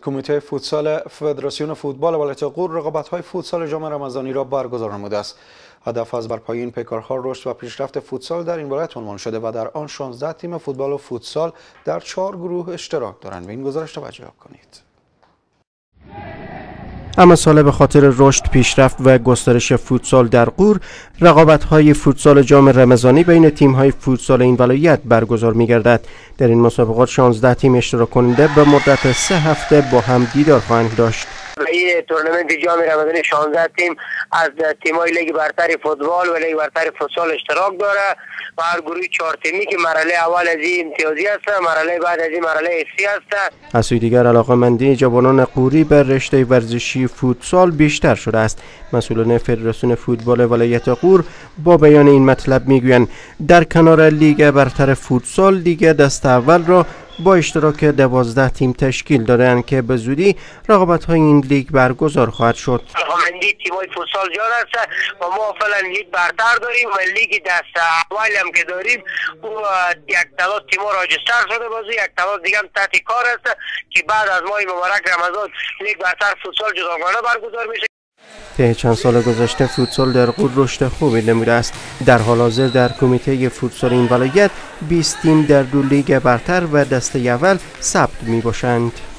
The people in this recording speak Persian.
کمیته فوتسال فدراسیون فوتبال ولایت غور رقابت‌های فوتسال جام رمضانی را برگزار نموده است. هدف از برپایی این پیکارها رشد و پیشرفت فوتسال در این ولایت عنوان شده و در آن 16 تیم فوتبال و فوتسال در 4 گروه اشتراک دارند. به این گزارش توجه کنید. اما ساله به خاطر رشد، پیشرفت و گسترش فوتسال در غور، رقابت‌های فوتسال جام رمضانی بین تیم‌های فوتسال این ولایت برگزار می‌گردد. در این مسابقات 16 تیم اشتراک کننده به مدت 3 هفته با هم دیدار خواهند داشت. این تورنمنت جام رمضانی 16 تیم از تیم‌های لیگ برتر فوتبال و لیگ برتر فوتسال اشتراک داره و هر گروه 4 تیمی که مرحله اول از این امتیازی است، مرحله بعد از این مرحله حسی است. از سوی دیگر علاقه‌مندی جوانان غوری به رشته ورزشی فوتسال بیشتر شده است. مسئولان فدراسیون فوتبال ولایت غور با بیان این مطلب میگویند در کنار لیگ برتر فوتسال لیگ دست اول را با اشتراک 12 تیم تشکیل دادند که به زودی رقابت‌های این لیگ برگزار خواهد شد. علاقه‌مندی تیم‌های فوتسال زیاد است و ما فعلا لیگ برتر داریم و لیگ دست اول هم که داریم او یک تعداد تیم‌ها راجستر شده بازی، یک تعداد دیگه هم تحت کار است که بعد از ماه مبارک رمضان لیگ برتر فوتسال جداگانه برگزار میشه. طی چند سال گذشته فوتسال در غور رشد خوبی نموده است. در حال حاضر در کمیته فوتسال این ولایت 20 تیم در 2 لیگ برتر و دسته اول ثبت می باشند.